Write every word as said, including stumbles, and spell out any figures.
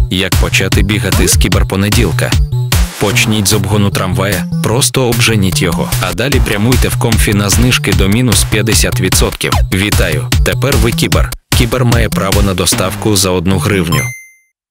Як почати бігати з кіберпонеділка? Почніть з обгону трамвая, просто обженіть його, а далі прямуйте в Комфі на знижки до мінус п'ятдесят відсотків. Вітаю! Тепер ви кібер. Кібер має право на доставку за одну гривню.